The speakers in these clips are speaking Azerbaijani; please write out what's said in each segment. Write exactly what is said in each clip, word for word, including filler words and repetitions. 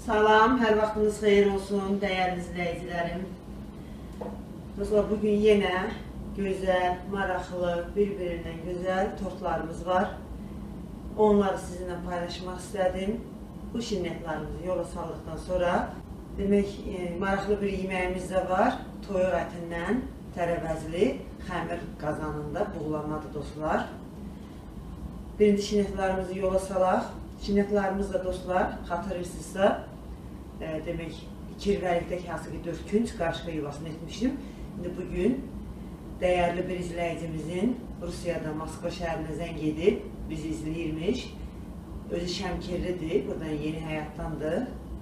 Salam, hər vaxtınız xeyir olsun, dəyərli izləyicilərim. Dostlar, bugün yenə gözəl, maraqlı, bir-birindən gözəl tortlarımız var. Onları sizinlə paylaşmaq istədim. Bu şirniyyatlarımızı yola saldıqdan sonra demək, e, maraqlı bir yeməyimiz də var. Toyuq ətindən tərəvəzli xəmir qazanında buğulamadır dostlar. Birinci şirniyyatlarımızı yola salaq. Şirniyyatlarımız da dostlar, xatırlayırsınızsa, e, demək, kirvəlikdəki hansı ki dörd künc qarışqa yuvasını etmişdim. İndi bugün dəyərli bir izləyicimizin Rusiyada, Moskva şəhərinə zəng edib, bizi izləyirmiş. Özü Şəmkirlidir, buradan Yeni Həyatdandır.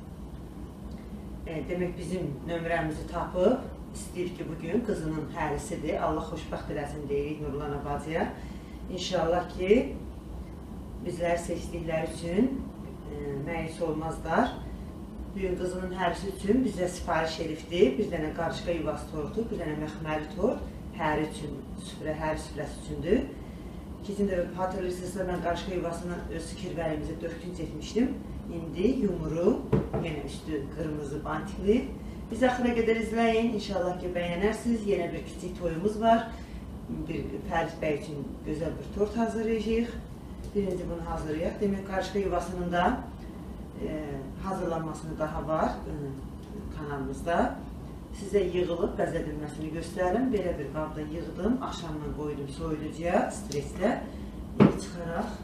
E, demək, bizim nömrəmizi tapıb, istəyir ki, bugün qızının hərisidir. Allah xoşbəxt eləsin deyirik Nurlana bacıya. İnşallah ki, bizləri seçdikləri üçün e, məyus olmazlar. Bugün qızının hərisi üçün bizə sifariş edibdir. Bir dənə qarışqa yuvası tortu, bir dənə məxməli tort, həri üçün, süfrə, həri süfrəsi üçündür. İkinci də hatırlayırsınızsa, mən qarışqa yuvasını öz kirvəliyimizə dörd künc etmişdim. İndi yumuru, yenə üstü qırmızı bantikli. Biz axıra qədər izləyin, inşallah ki, bəyənərsiniz. Yenə bir kiçik toyumuz var. Bir Fərid bəy üçün gözəl bir tort hazırlayacağıq. Birinci bunu hazırlayaq. Demək, qarışqa yuvasının da e, hazırlanmasını daha var e, kanalımızda. Sizə yığılıb bəzədilməsini göstərim. Belə bir qabda yığdım. Axşamdan qoydum soyulucuya, streslə. İndi çıxaraq.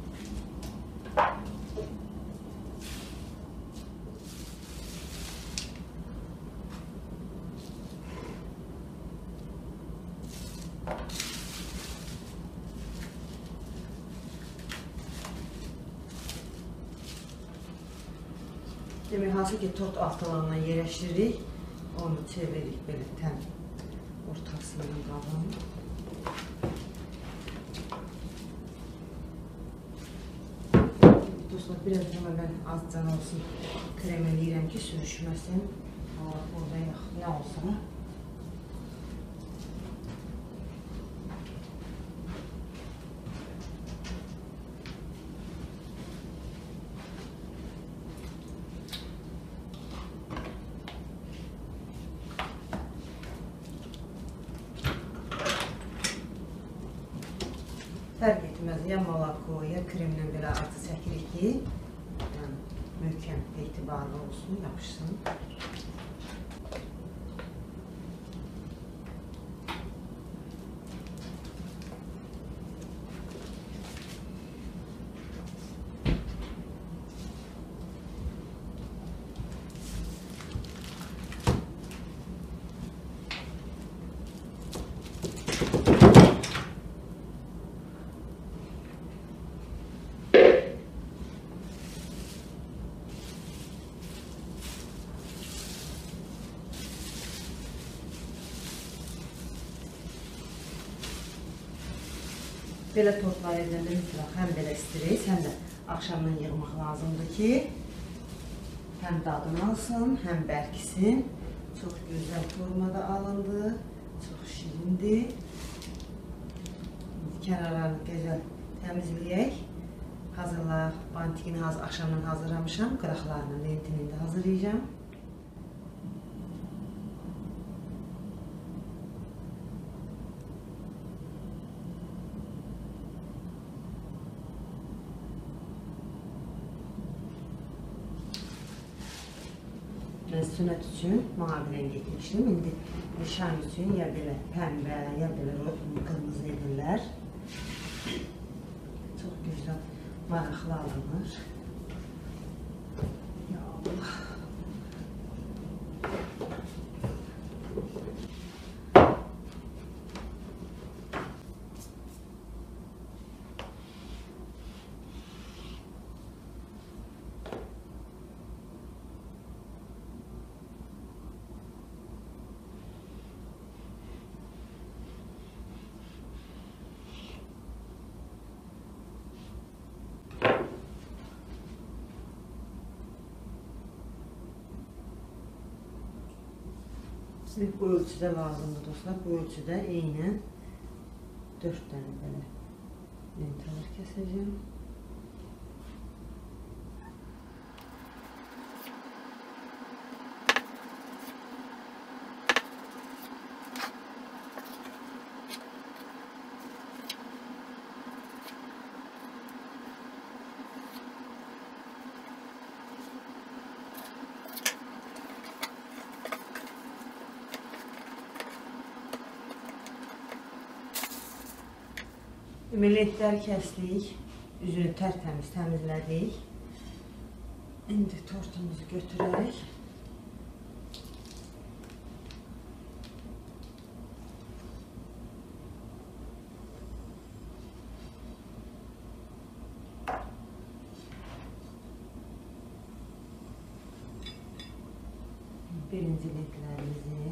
Demək, hansı ki, tort altılarından yerləşdiririk, onu çeviririk belə təm ortasından qabın. Dostlar, biraz da mən azcan olsun krem eləyirəm ki, sürüşməsin. Orada yox, nə olsa. Fərq etməz, ya malako, ya kremlə belə acı çəkirik ki, yəni, möhkəm, etibarlı olsun, yapışsın. Belə tortlar edəndə mütləq həm belə stres, həm də axşamdan yığmaq lazımdır ki, həm dadını alsın, həm bərkisin. Çox gözəl formada alındı, çox şirindir. Kənarlarını gözəl təmizləyək, hazırlayaq. Bantikini axşamdan hazırlamışam, qıraqlarını, lentini də hazırlayacağım. Mən sünət üçün mavi rəng etmişdim. İndi nişan üçün ya belə pəmbə, ya belə qırmızı edirlər. Çox gözəl, maraqlı alınır. Ya Allah. Bu ölçüdə lazımdır dostlar. Bu ölçüdə eynən dörd dənə belə lentalar kəsəcəm. Lentləri kəsdik, üzünü tərtəmiz təmizlədik. İndi tortumuzu götürək. Birinci lentlərimizi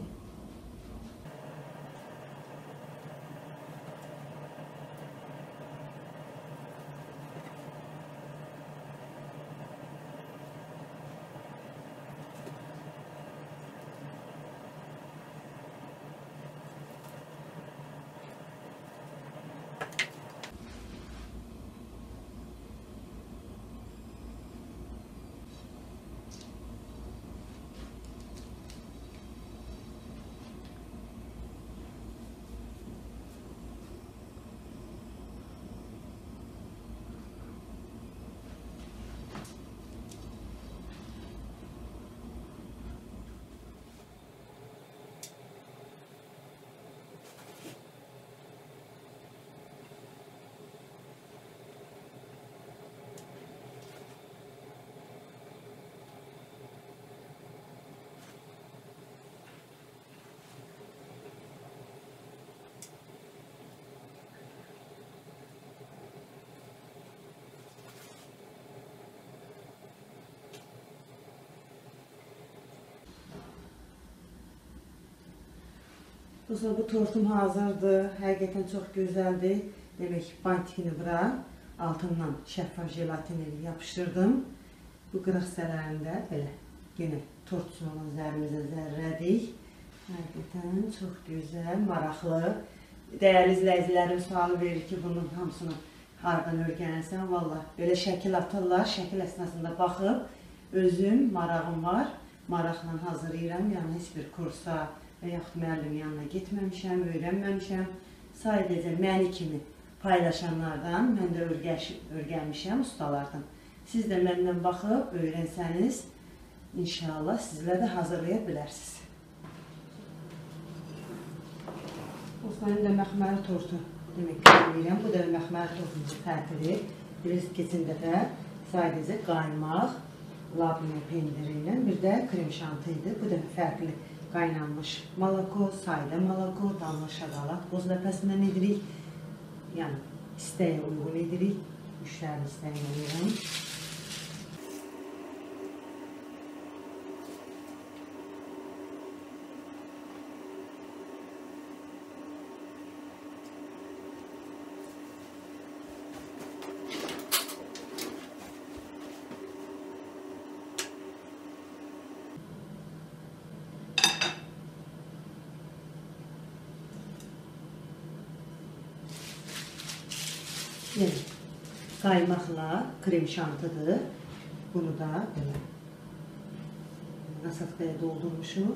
Dostlar, bu tortum hazırdır. Həqiqətən çox gözəldir. Demək, bantikini bura altından şəffaf jelatin ilə yapışdırdım. Bu qırıq hissələrində belə yenə tort olan zərimizə zərrədik. Həqiqətən çox gözəl, maraqlı. Dəyərli izləyicilərim sualı verir ki, bunun hamısını haradan öyrənirsən? Valla belə şəkil atırlar. Şəkil əsnasında baxıb özüm marağım var. Maraqla hazırlayıram. Yəni heç bir kursa və yaxud müəllim yanına getməmişəm, öyrənməmişəm. Sadəcə məni kimi paylaşanlardan mən də öyrənmişəm ustalardan. Siz də məndən baxıb öyrənsəniz, inşallah sizlə də hazırlaya bilərsiniz. Osmanın da məxməri tortu demək istəyirəm. Bu da məxməri tortumuzun fərqlidir. Bilirsiniz, keçən dəfə sadəcə qaymaq, labne pendiri ilə bir də krem şantı idi. Bu da fərqli. Qaynanmış malako, sayda malako, damla şokolad boz ləpəsindən edirik. Yəni, istəyə uyğun edirik. Müştəri istəyinə uyğun. Yəni, qaymaqla krem şantıdır. Bunu da belə nasatqaya doldurmuşuq.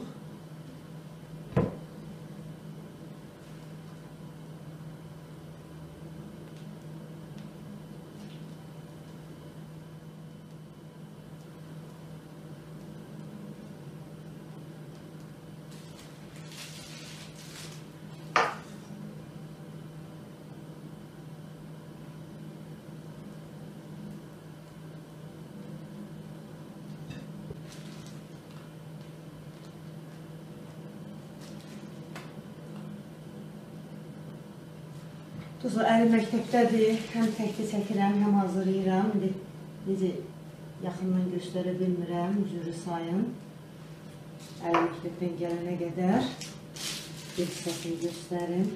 Dostlar, əlim məktəbdədir. Həm təkdə çəkirəm, həm hazırlayıram. İndi necə yaxından göstərə bilmirəm, üzrü sayın. Əlim məktəbdən gələnə qədər bir hissəsini göstərim.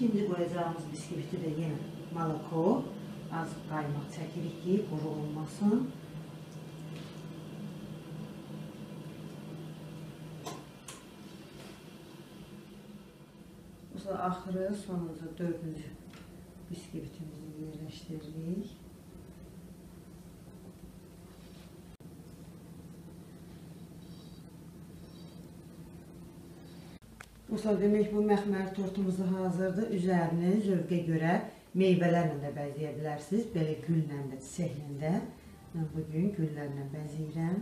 İkinci koyacağımız bisküviti de yine malako. Az kaymak çekirik ki kuru olmasın. Bu da axırı sonunda dördüncü bisküvitimizi yerləşdiririk. Musa demək bu məxməri tortumuzu hazırdır. Üzərini zövqə görə meyvələrlə də bəzəyə bilərsiniz. Belə güllə də, çiçəklə də. Mən bugün güllərlə bəzəyirəm.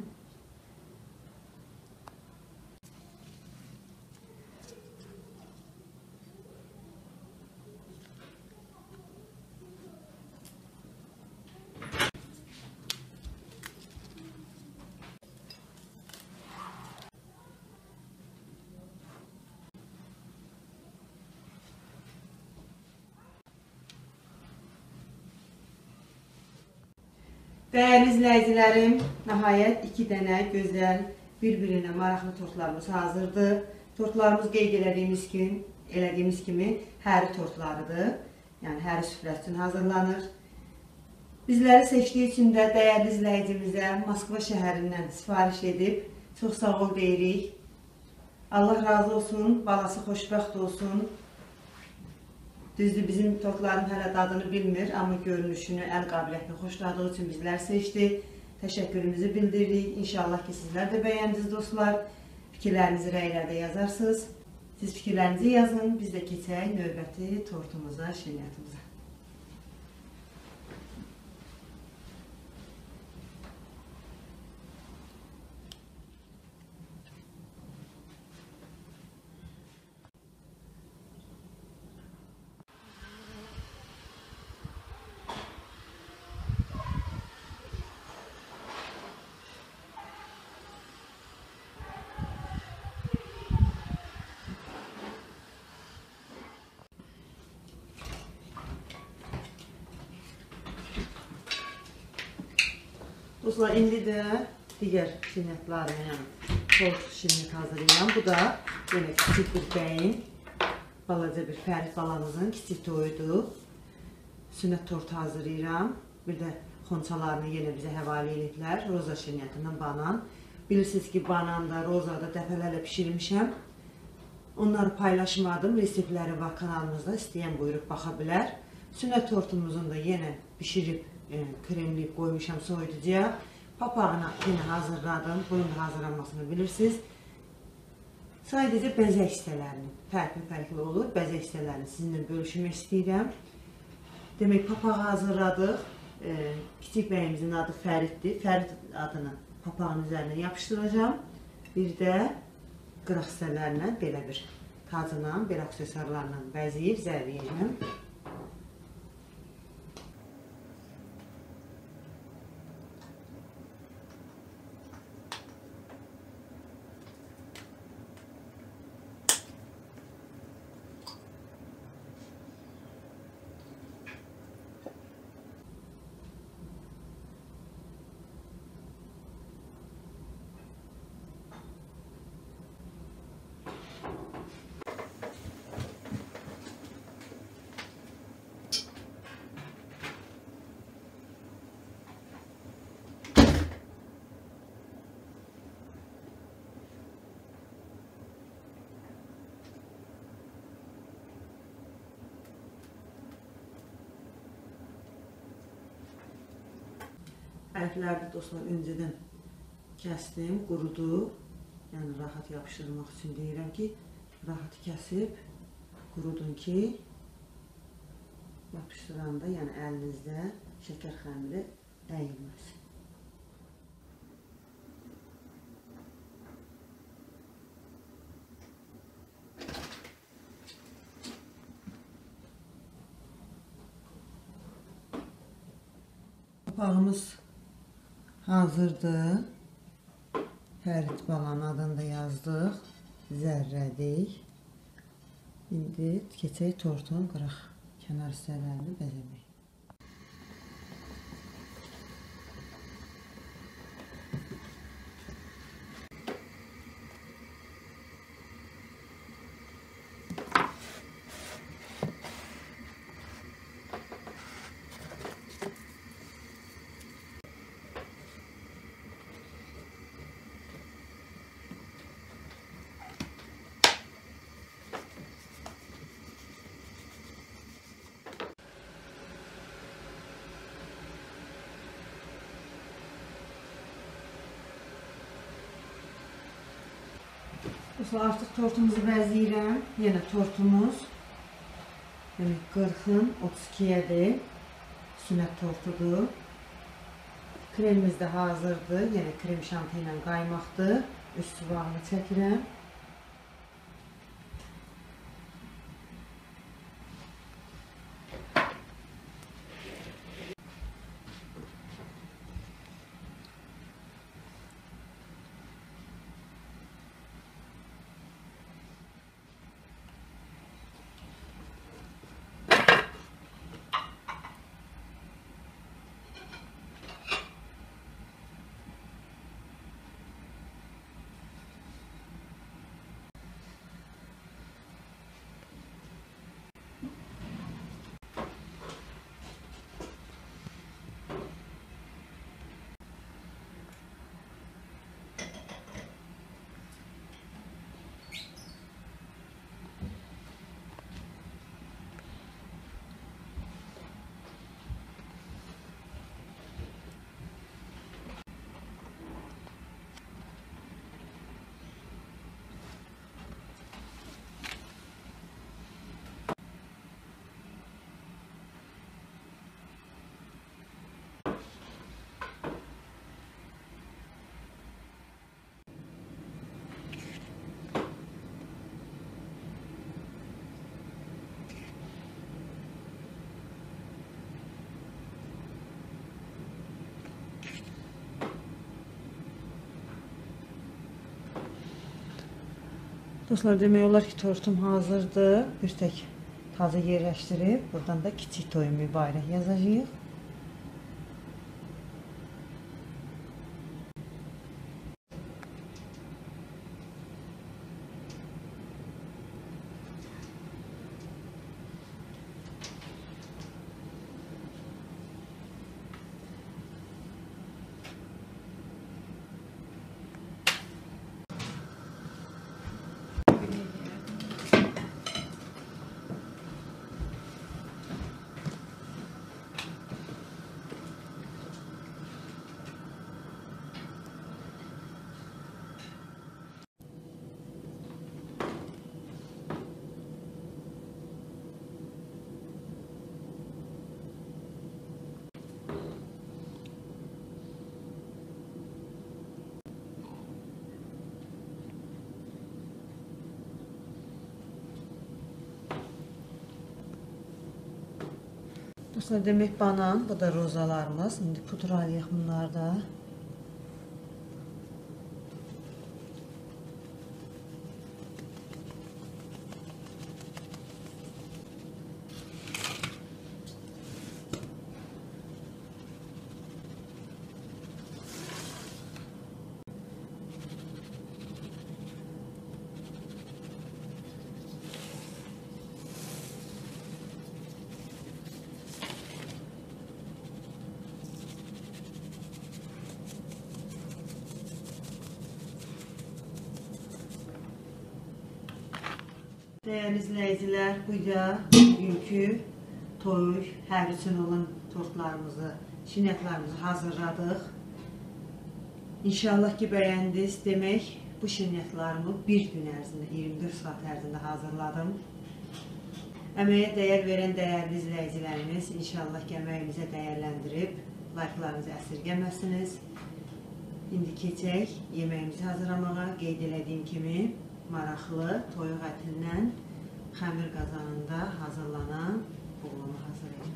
Değerli izləyicilərim, nəhayət iki dənə gözəl, bir-birinə maraqlı tortlarımız hazırdır. Tortlarımız qeyd elədiyimiz gün, elədiyimiz kimi həri tortlarıdır. Yəni həri süfrəsi üçün hazırlanır. Bizləri seçdiyi üçün də dəyərli izləyicimizə Moskva şəhərindən sifariş edib çox sağ ol deyirik. Allah razı olsun, balası xoşbəxt olsun. Düzdür, bizim tortların hələ dadını bilmir, amma görünüşünü, əl qabiliyyətini xoşladığı üçün bizlər seçdi. Təşəkkürümüzü bildiririk. İnşallah ki, sizlər də bəyəndiniz dostlar. Fikirlərinizi rəylərdə yazarsınız. Siz fikirlərinizi yazın, biz də keçək növbəti tortumuza, şirniyyatımıza. Dostlar, indi də digər şirniyyatlarını, yəni tort şirniyyat hazırlayıram. Bu da yenə kiçik bir bəyin, balaca bir Fərid balamızın kiçik toyudur. Sünnət tortu hazırlayıram. Bir də xonçalarını yenə bizə həvalə ediblər. Roza şirniyyatından banan. Bilirsiniz ki, banan da, roza da dəfələrlə pişirmişəm. Onları paylaşmadım. Reseptləri var kanalımızda. İstəyən buyurub baxa bilər. Sünnət tortumuzun da yenə pişirib, kremliyib qoymuşam soyuducuya. Papağını yine hazırladım. Bunun da hazırlanmasını bilirsiniz. Sadəcə bəzək hissələrini, fərqli-fərqli olur. Bəzək hissələrini sizinlə bölüşmək istəyirəm. Demək, papağı hazırladıq. Kiçik bəyimizin adı Fəriddir. Fərid adını papağın üzərinə yapışdıracağım. Bir də qıraq hissələrlə belə bir tacına, belə aksesuarlarla bəzəyib zərləyəcəm. Ərkləri dostlar öncədən kəsdim, qurudu. Yəni rahat yapışdırmaq üçün deyirəm ki, rahat kəsib qurudun ki, yapışdıranda, yəni əlinizdə şəkər xəmiri əyilməsin. Papağımız hazırdır. Fərid balanın adını da yazdıq. Zərrədik. İndi keçək tortun qıraq kənar hissələrini bəzəmək. Dostlar, artıq tortumuzu bəzləyirəm. Yenə tortumuz qırxın otuz ikiyədir. Sünnət tortudur. Kremimiz də hazırdır. Yenə krem şanti ilə qaymaqdır. Üst suvağını çəkirəm. Dostlar, demək olar ki, tortum hazırdır. Bir tək tazı yerləşdirib, buradan da kiçik toy mübarək yazacağıq. Dostlar, demək banan, bu da rozalarımız. İndi pudralayıq bunları da. Değerli izleyiciler, burada bugünkü toy, hər üçün olan tortlarımızı, şinyatlarımızı hazırladık. İnşallah ki bəyəndiniz. Demək, bu şinyatlarımı bir gün ərzində, iyirmi dörd saat ərzində hazırladım. Əməyə dəyər verən dəyərli izləyicilərimiz inşallah ki əməyimizə dəyərləndirib, like'larınızı əsirgəməsiniz. İndi keçək yeməyimizi hazırlamağa. Qeyd elədiyim kimi maraqlı toyuq ətindən xəmir qazanında hazırlanan buğlama hazırlayacağım.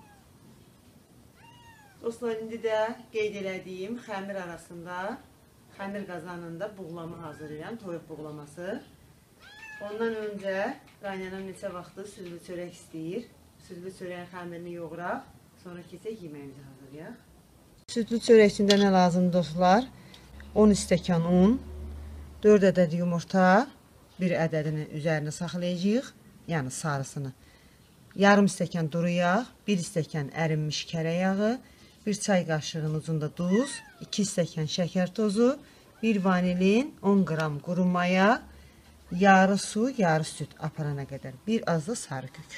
Dostlar, indi də qeyd elədiyim xəmir arasında xəmir qazanında buğlama hazırlayıram, toyuq buğlaması. Ondan öncə qaynanan neçə vaxtı süzlü çörək istəyir. Süzlü çörəyin xəmirini yoğuraq, sonra keçək yeməyimizi hazırlayaq. Süzlü çörək içində nə lazımdır dostlar? on stəkan un, dörd ədəd yumurta, bir ədədini üzərinə saxlayacağıq, yəni sarısını. Yarım stəkan duru yağ, bir stəkan ərinmiş kərə yağı, bir çay qaşığının ucunda duz, iki stəkan şəkər tozu, bir vanilin, on qram quru maya, yarı su, yarı süt aparana qədər, bir az da sarı kök.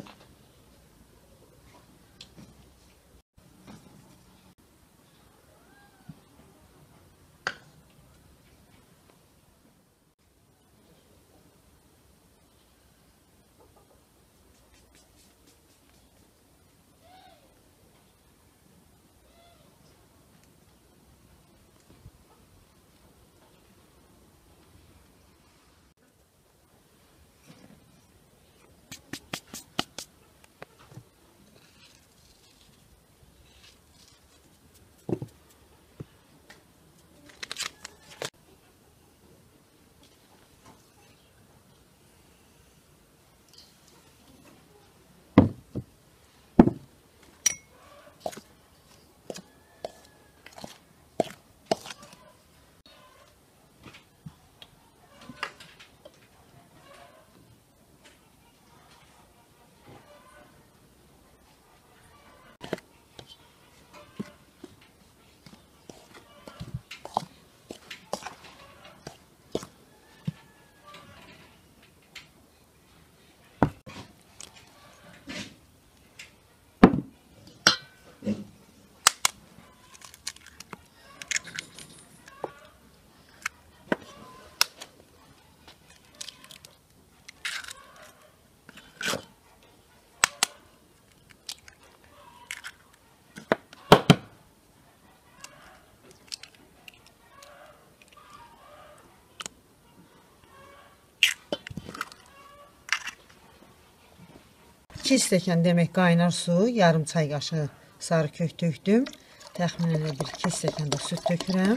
iki stəkan demək qaynar su, yarım çay qaşığı sarı kök tökdüm. Təxminən bir iki stəkan da süt tökürəm.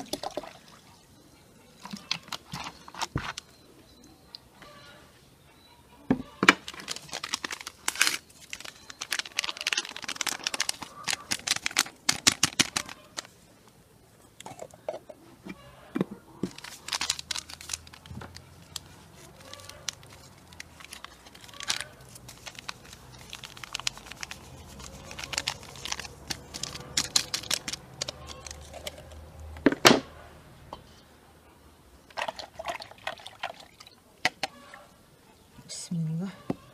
Bismillah.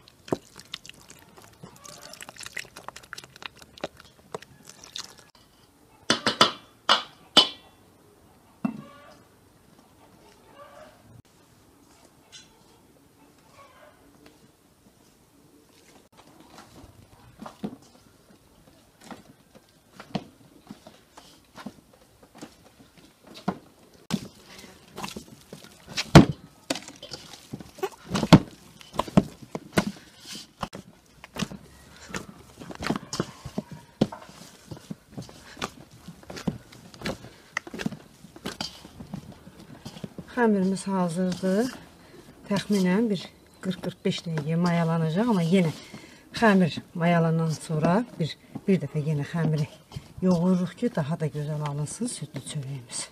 Xəmirimiz hazırdır. Təxminən bir qırx qırx beş dəqiqə mayalanacaq, amma yenə xəmir mayalandan sonra bir, bir dəfə yenə xəmiri yoğururuq ki, daha da gözəl alınsın sütlü çörəyimiz.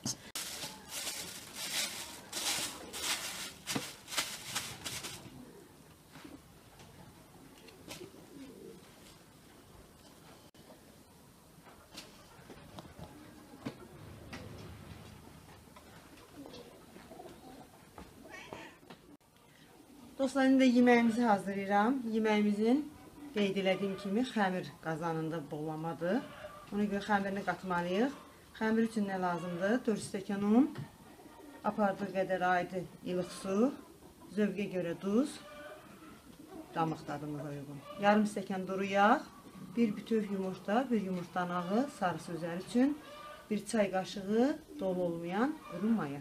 Dostlar, indi yeməyimizi hazırlayıram. Yeməyimizin qeyd elədiyim kimi xəmir qazanında buğlamadır. Ona görə xəmirini qatmalıyıq. Xəmir üçün nə lazımdır? dörd stəkan un, apardığı qədər aidi ilıq su, zövqə görə duz, damaq dadımıza uyğun. Yarım stəkan duru yağ, bir bütöv yumurta, bir yumurtanın ağı, sarısı üzəri üçün, bir çay qaşığı dolu olmayan quru maya.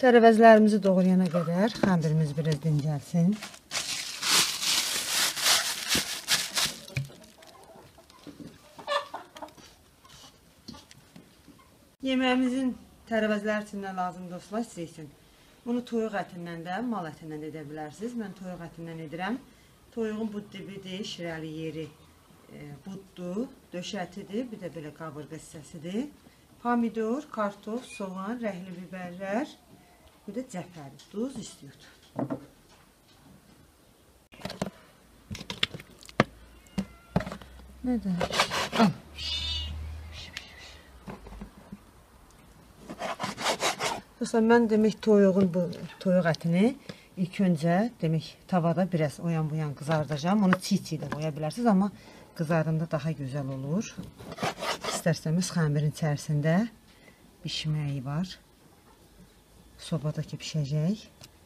Tərəvəzlərimizi doğrayana qədər xəmbirimiz biraz dincəlsin. Yeməyimizin tərəvəzlər üçün nə lazımdır dostlar sizə üçün? Bunu toyuq ətindən də, mal ətindən də edə bilərsiniz. Mən toyuq ətindən edirəm. Toyuğun bu dibidir, şirəli yeri buddur, döş ətidir, bir də belə qabırqa hissəsidir. Pomidor, kartof, soğan, rəhli biberlər, bir də cəfəri, duz, istiot. Nədir? Al. Dostlar, mən demək toyuğun bu toyuq ətini ilk öncə demək tavada biraz o yan bu yan qızardacağım. Onu çiğ-çiğ də qoya bilərsiniz, amma qızardığında daha gözəl olur. İstərsəmiz xəmirin içərisində bişməyi var. Sobadakı pişəcək.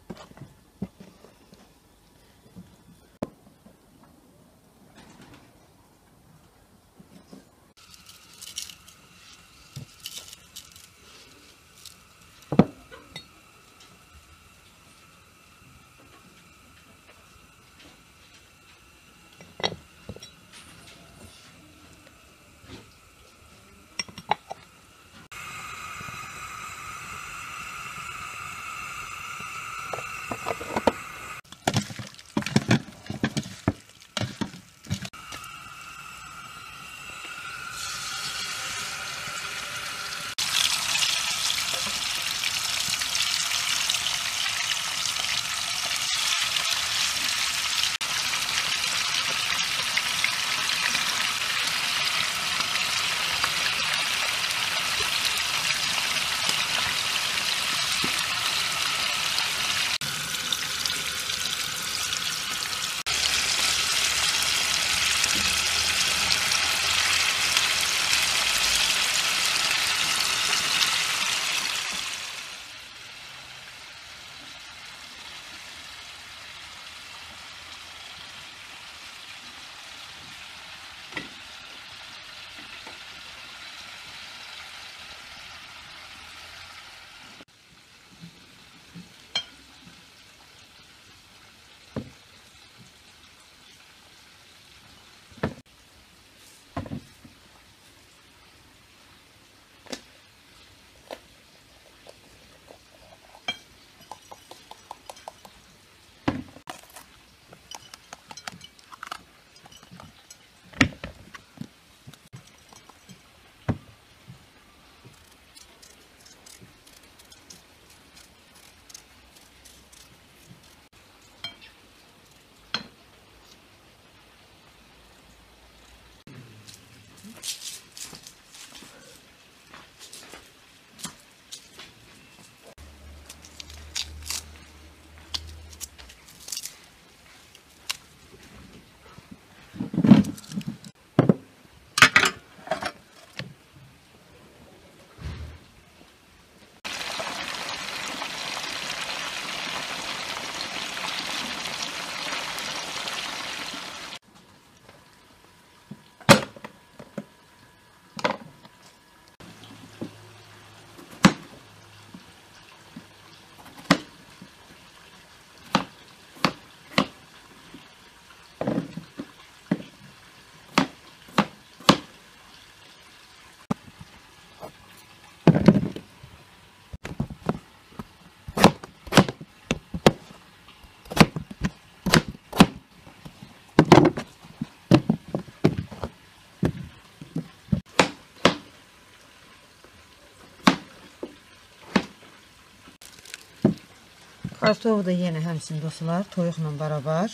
Kartofu da yenə həmçinin dostlar, toyuqla bərabər.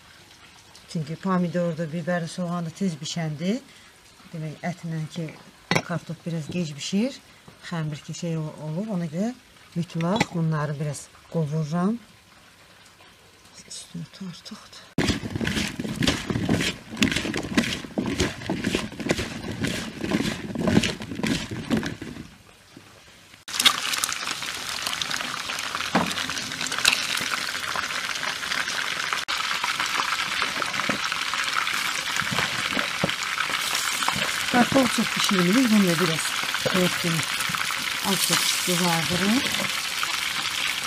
Çünki pomidorda, biberi, soğan da tez bişəndi. Demək, ətlə ki, kartof biraz gec bişir. Xəmbir ki şey olur. Ona görə mütləq bunları biraz qovururam. Üstünü tortuqdur. Kartof çok pişirmeliyiz. Bunu da biraz koyup az çok kızardırın.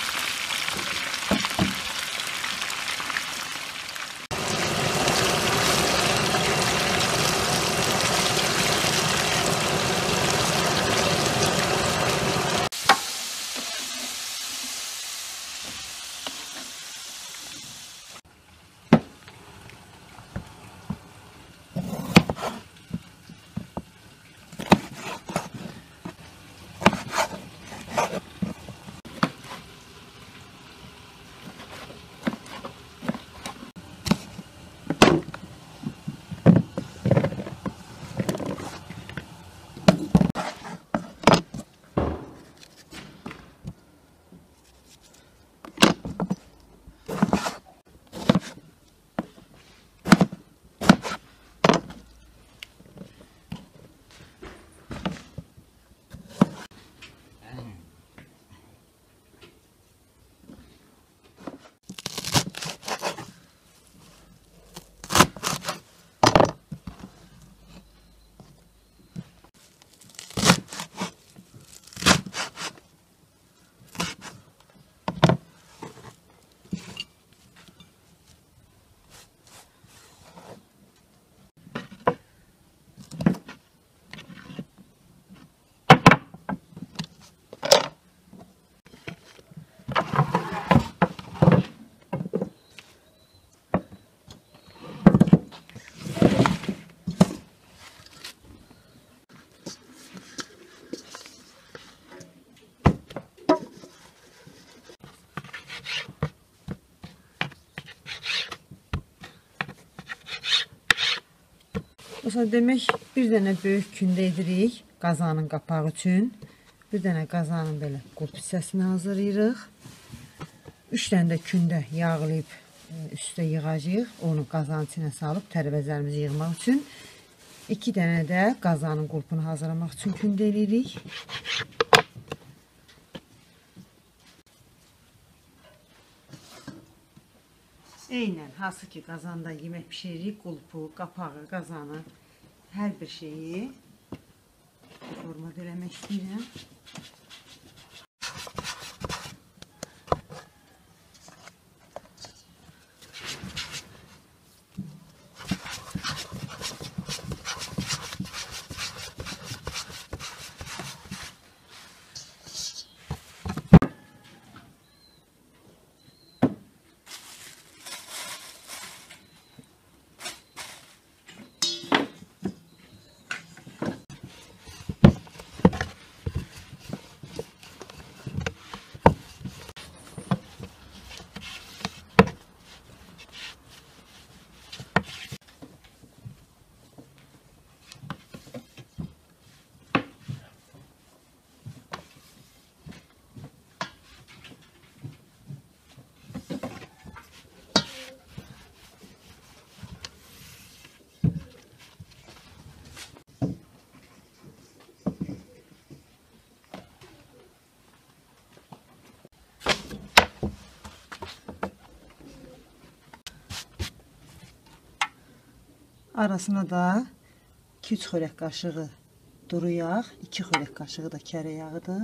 Dostlar, demək bir dənə böyük kündə edirik qazanın qapağı üçün. Bir dənə qazanın belə qurp hissəsini hazırlayırıq. Üç dənə də kündə yağlayıb üstə yığacağıq. Onu qazanın içinə salıb tərəvəzlərimizi yığmaq üçün. İki dənə də qazanın qurpunu hazırlamaq üçün kündə edirik. Eynən, hansı ki qazanda yemək pişiririk, qulpu, qapağı, qazanı, hər bir şeyi formada eləmək istəyirəm. Arasına da iki üç xörək qaşığı duru yağ, iki xörək qaşığı da kərə yağıdır.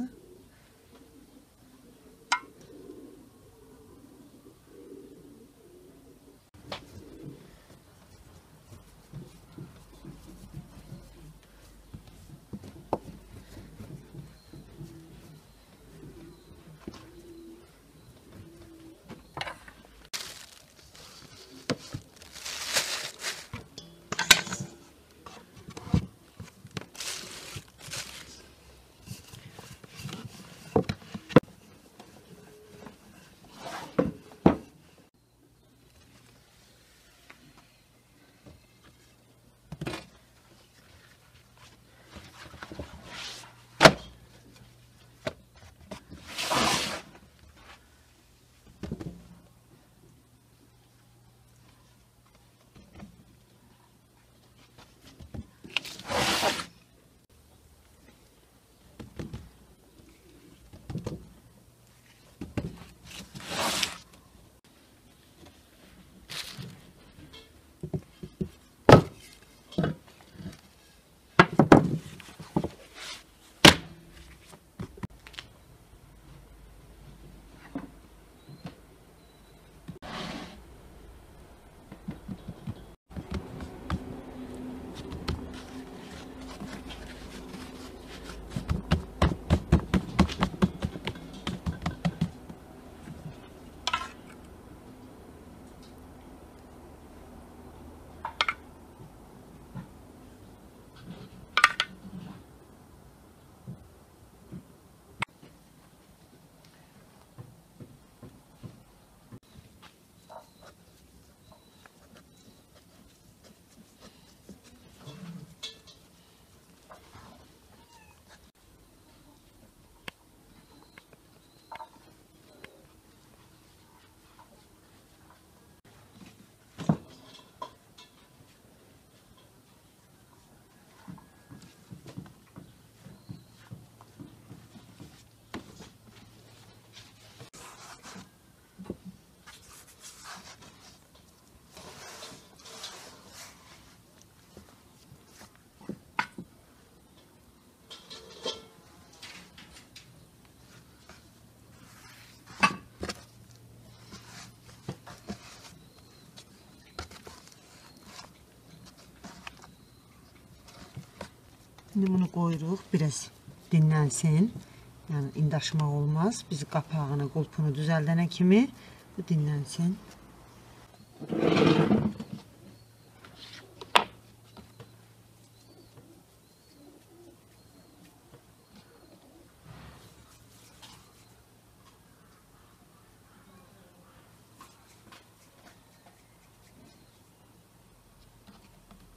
Şimdi bunu qoyuruq, biraz dinlənsin. Yəni indi açmaq olmaz. Biz qapağını, qulpunu düzəldənə kimi bu dinlənsin.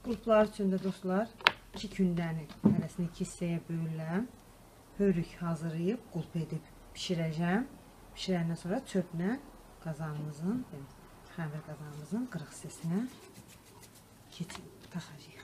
Qurtlar üçün də dostlar, iki gündəni hərəsini iki hissəyə bölürəm. Hörük hazırlayıb, qulp edib pişirəcəm. Pişirəndən sonra çöplə qazanımızın, xəmir qazanımızın qırıq hissəsinə keçib taxacağıq.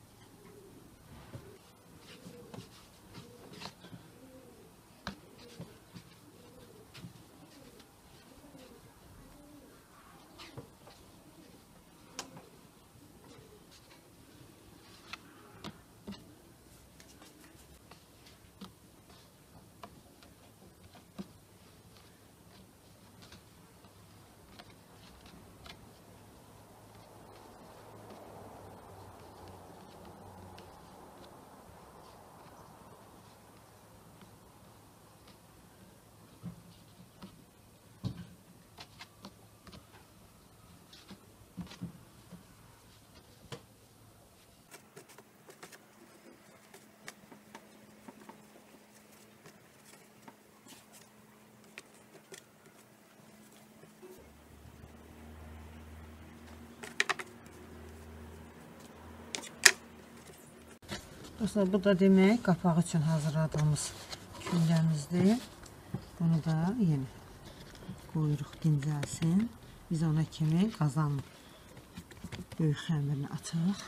Dostlar, bu da demək qapağı üçün hazırladığımız kündəmizdir. Bunu da yenə qoyuruq dincəlsin. Biz ona kimi qazanın böyük xəmirini açırıq.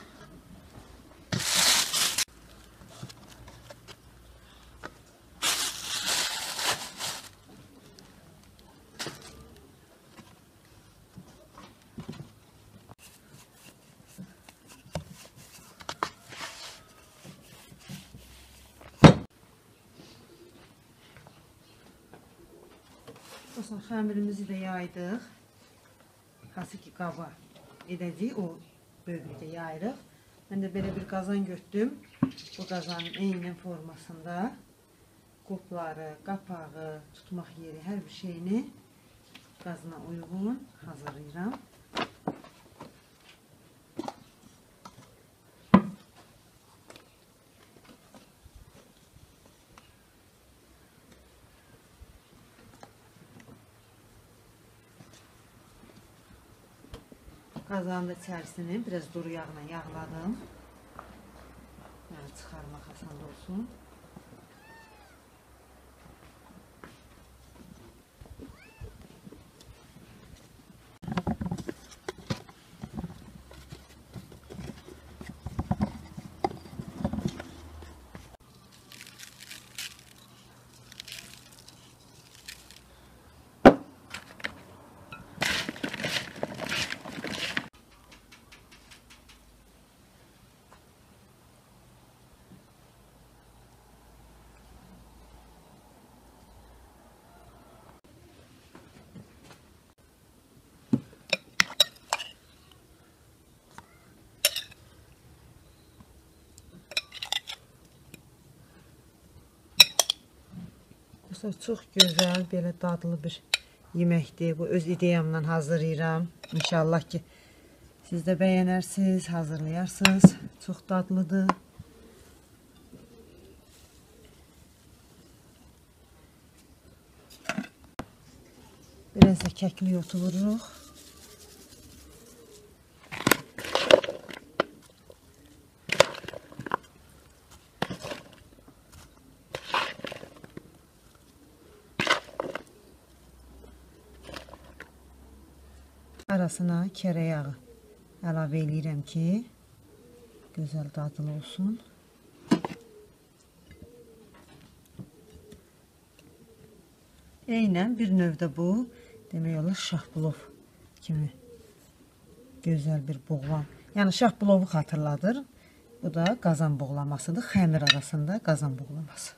Dostlar, xəmirimizi də yaydıq. Hansı ki qaba edəcəyik, o böyüklükdə yayırıq. Mən də belə bir qazan götürdüm. Bu qazanın eyni formasında qurtları, qapağı, tutmaq yeri, hər bir şeyini qazına uyğun hazırlayıram. Qazanın da içərisini biraz duru yağla yağladım. Yəni çıxarmaq asan olsun. Çox gözəl, belə dadlı bir yeməkdir. Bu öz ideyamla hazırlayıram. İnşallah ki siz də bəyənərsiniz, hazırlayarsınız. Çox dadlıdır. Biraz da kəklik otu vururuq. Arasına kərə yağı əlavə edirəm ki, gözəl dadlı olsun. Eynən bir növdə bu, demək olar şahplov kimi gözəl bir boğlam. Yəni şahplovu xatırladır. Bu da qazan boğlamasıdır. Xəmir arasında qazan boğlaması.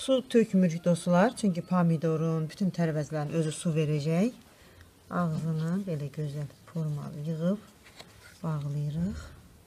Su tökmürük dostlar, çünki pomidorun, bütün tərəvəzlərin özü su verəcək. Ağzını belə gözəl formalı yığıb bağlayırıq.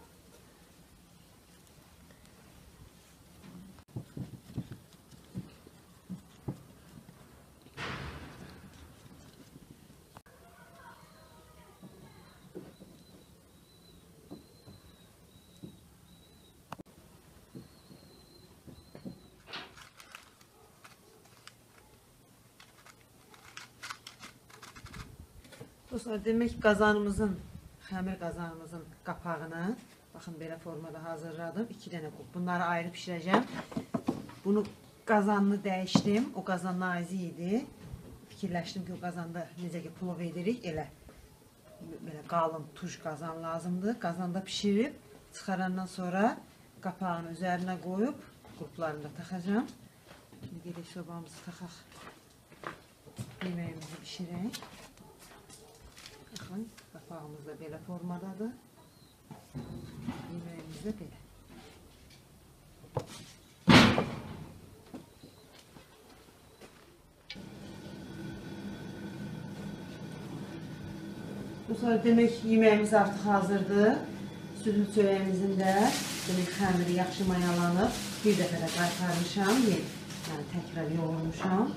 Dostlar, demək qazanımızın, xəmir qazanımızın qapağını, baxın belə formada hazırladım. İki dənə qub. Bunları ayrı pişirəcəm. Bunu qazanını dəyişdim. O qazan nazik idi. Fikirləşdim ki, o qazanda necə ki plov edirik, elə belə qalın tuj qazan lazımdır. Qazanda pişirib, çıxarandan sonra qapağını üzərinə qoyub, qublarını da taxacam. Şimdi gedək sobamızı taxaq. Yeməyimizi pişirək. Baxın, qapağımız da belə formadadır. Yeməyimiz də belə. Sonra demək yeməyimiz artıq hazırdır. Südlü çörəyimizin də demək xəmiri yaxşı mayalanıb. Bir dəfə də qaytarmışam, yəni təkrar yoğurmuşam.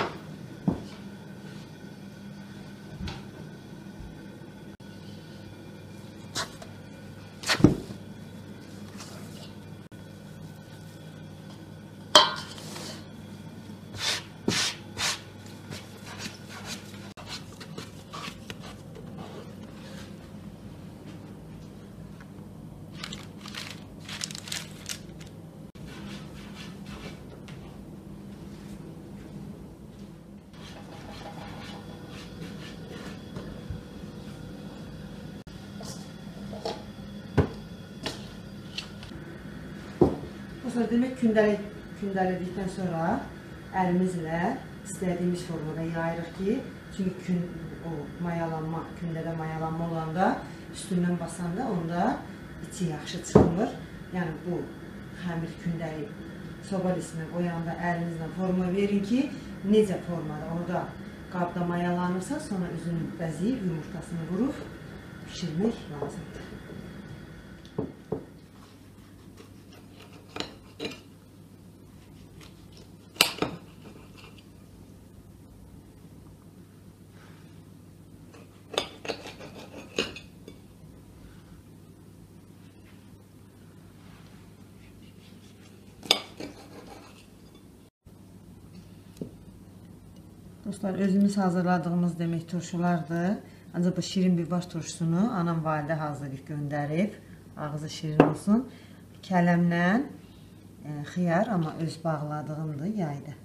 Sonra demək kündələ, kündələdikdən sonra əlimizlə istədiyimiz formada yayırıq ki, çünki kün, o mayalanma, kündədə mayalanma olanda üstündən basanda onda içi yaxşı çıxmır. Yəni bu xəmir kündəli soba lisinə qoyanda əlinizlə forma verin ki, necə formada orada qabda mayalanırsa, sonra üzünü bəzəyib yumurtasını vurub pişirmək lazımdır. Dostlar, özümüz hazırladığımız demək turşulardır. Ancaq bu şirin biber turşusunu anam validə hazırlayıb göndərib. Ağzı şirin olsun. Kələmlə e, xiyar, amma öz bağladığımdır yayda.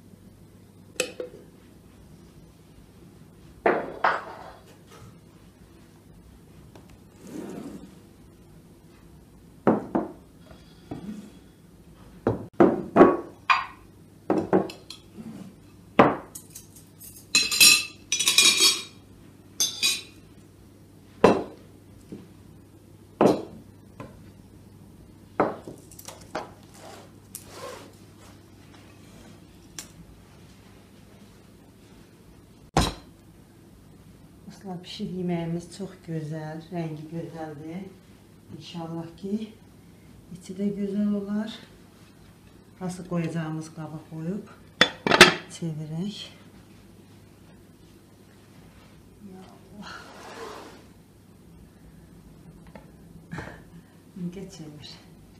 Pişir yeməyimiz çox gözəl, rəngi gözəldir. İnşallah ki, içi də gözəl olar. Nasıl qoyacağımız qaba qoyub çevirək. Ya Allah. İnce çevir.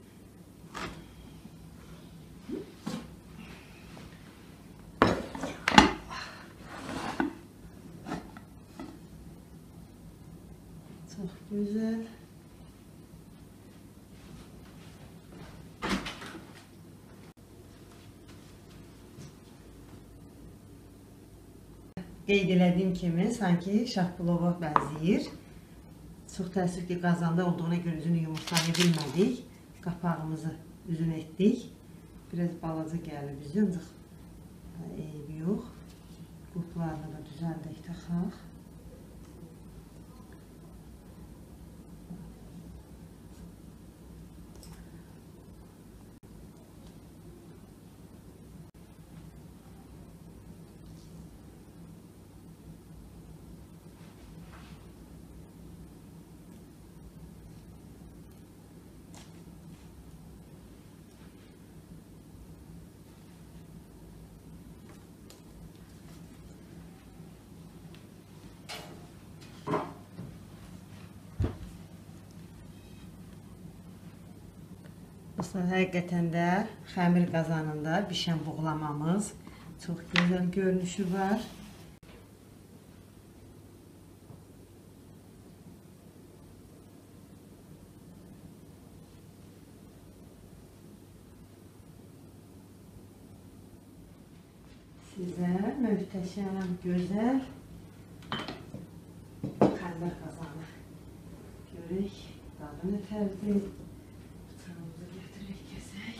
Çok güzel. Qeyd elədiyim kimi sanki şahpulova bənzəyir. Çox təəssüf ki, qazanda olduğuna görə üzünü yumurtlaya bilmədik. Qapağımızı üzün etdik. Biraz balaca gəlir bizə, ancaq eybi yox. Qublarını da düzəldək, taxaq. Dostlar, həqiqətən də xəmir qazanında bişən buğlamamız çox gözəl görünüşü var. Sizə möhtəşəm, gözəl xəmir qazanı görək, dadı nətərdir. Bıçağımızı götürək, kəsək.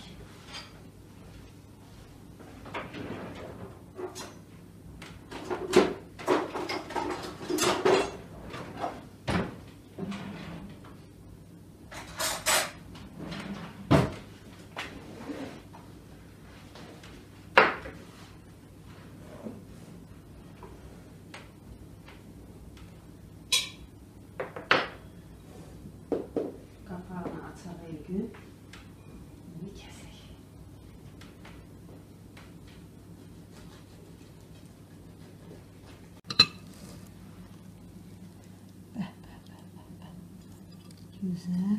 Kapağını açaq Elgün. Bunu kəsək. Bəh, bəh, bəh, bəh, bəh. Güzel.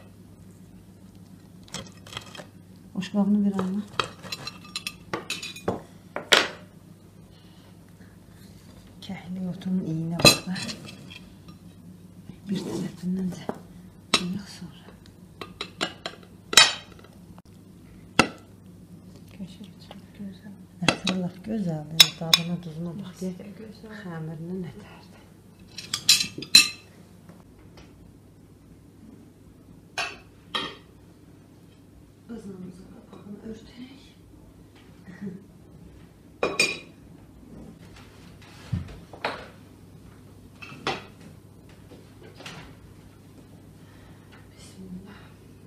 Boşqabını bir anla. Kəhli otunun iyinə baxlar. Bir tərəfindən də yığ sonra. Köşək çox gözəl. Ətərlər gözəldir. Dadına, duzuna bax ki, xəmirini nətərdir. Qızımızın qapağını örtək. Bismillah.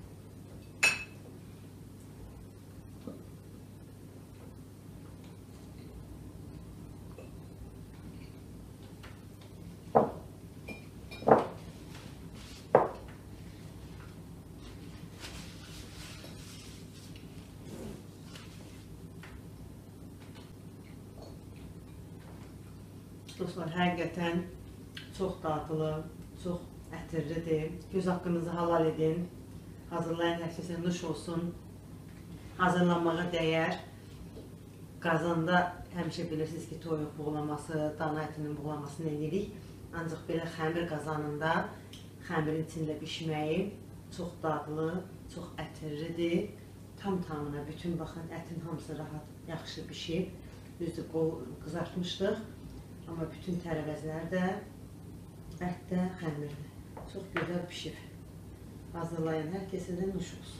Dostlar, həqiqətən çox dadlı, çox ətirlidir. Göz haqqınızı halal edin. Hazırlayan hər kəsə nuş olsun. Hazırlanmağa dəyər. Qazanda həmişə bilirsiniz ki, toyuq buğulaması, dana ətinin buğulamasını edirik. Ancaq belə xəmir qazanında xəmirin içində bişməyi çox dadlı, çox ətirlidir. Tam tamına bütün baxın, ətin hamısı rahat, yaxşı bişib. Düzdür, qızartmışdıq. Amma bütün tərəvəzlər də, ət də, xəmirdir. Çox gözəl pişib. Hazırlayan hər kəsə də nuş olsun.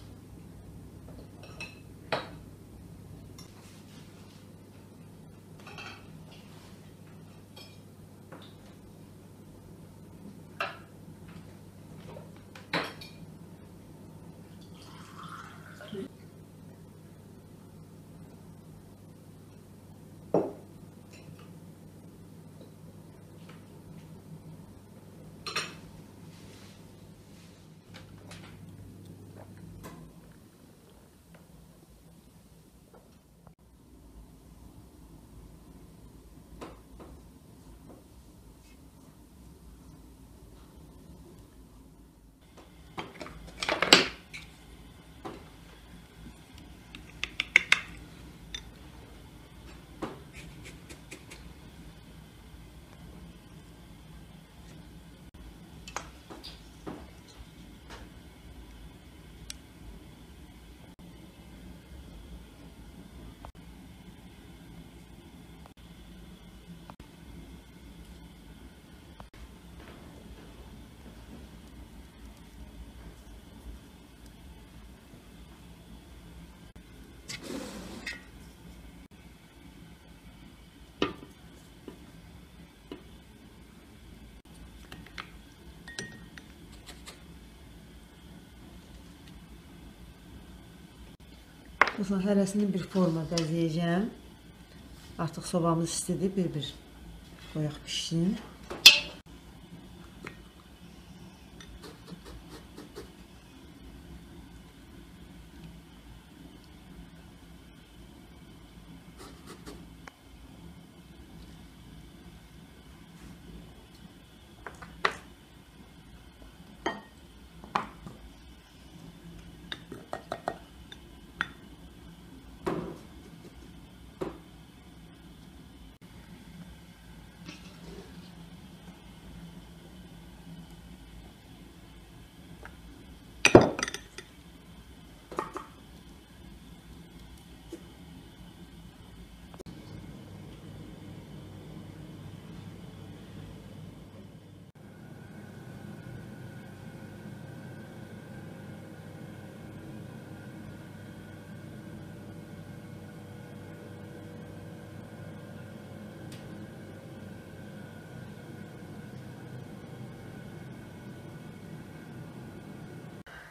Dostlar, hərəsini bir forma bəzəyəcəm. Artıq sobamız istidir, bir-bir qoyaq pişsin.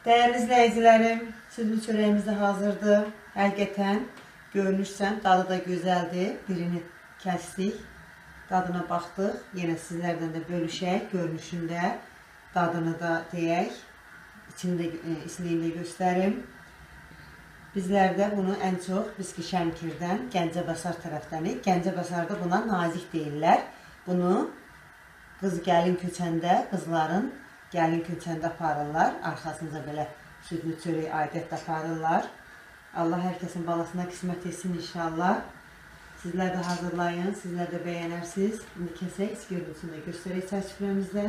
Değerli izləyicilərim, südlü çörəyimiz də hazırdır. Həqiqətən görünüşsən, dadı da gözəldir. Birini kəsdik, dadına baxdıq. Yenə sizlərdən də bölüşək, görünüşündə dadını da deyək. İçini də, içliyini də göstərim. Bizlər də bunu ən çox Biski Şəmkirdən, Gəncəbasar tərəfdənik. Gəncəbasarda buna nazik deyirlər. Bunu qız gəlin köçəndə, qızların gəlin köçəndə aparırlar. Arxasınca belə südlü çörək adət aparırlar. Allah hər kəsin balasına qismət etsin inşallah. Sizlər də hazırlayın, sizlər də bəyənərsiniz. İndi kəsək, iç görüntüsünü də göstərək çay süfrəmizdə.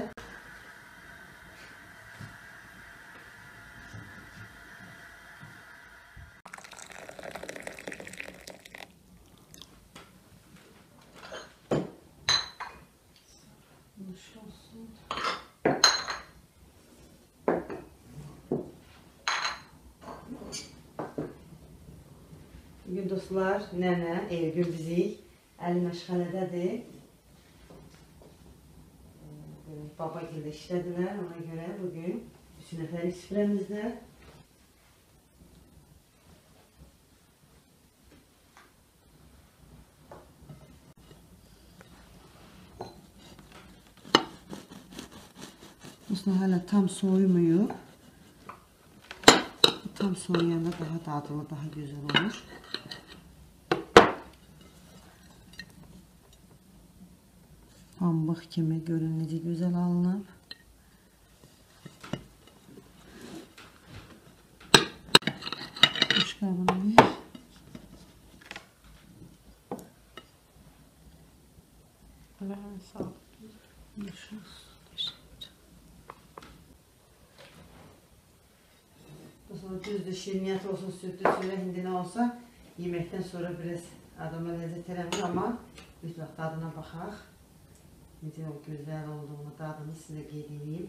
Bugün dostlar, nənə, Elgün bizik, əli məşğələdədir. Baba gildə işlədilər, ona görə bugün üç nəfəlik süfrəmizdə. Dostlar, hələ tam soymayıb. Tam soyuyanda daha dadlı, daha gözəl olur. Pambıq kimi görün necə gözəl alınıb. Boşqabını ver. Allah'ın sağ ol. Düzdür, şirniyyat olsun, sütlü çörək, indi nə olsa yeməkdən sonra biraz adama ləzzət eləmir, amma mütləq dadına baxaq. Necə o gözəl olduğunu, dadını sizə qeyd edeyim.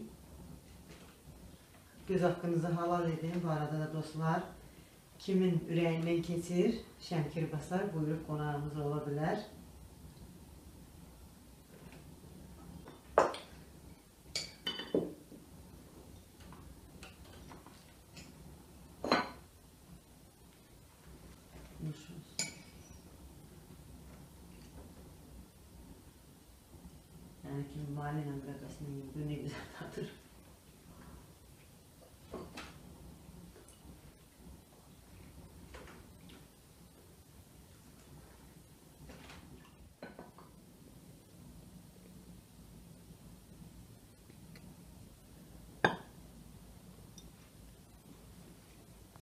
Göz haqqınızı halal edin. Bu arada da dostlar, kimin ürəyindən keçir, Şəmkir Basar buyurub qonağımız ola bilər. Yani kim mahalleyle bırakasın, bu ne güzel tadır.